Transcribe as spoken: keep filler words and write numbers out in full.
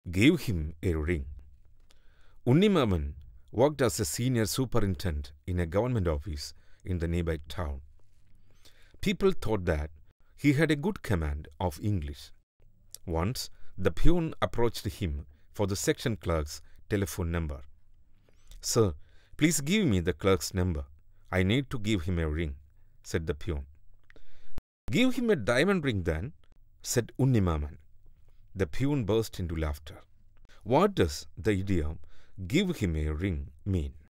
gave him a ring. Unnimaman worked as a senior superintendent in a government office in the nearby town. People thought that he had a good command of English. Once, the peon approached him for the section clerk's telephone number. "Sir, please give me the clerk's number. I need to give him a ring," said the peon. "Give him a diamond ring then," said Unnimaman. The peon burst into laughter. What does the idiom "give him a ring" mean?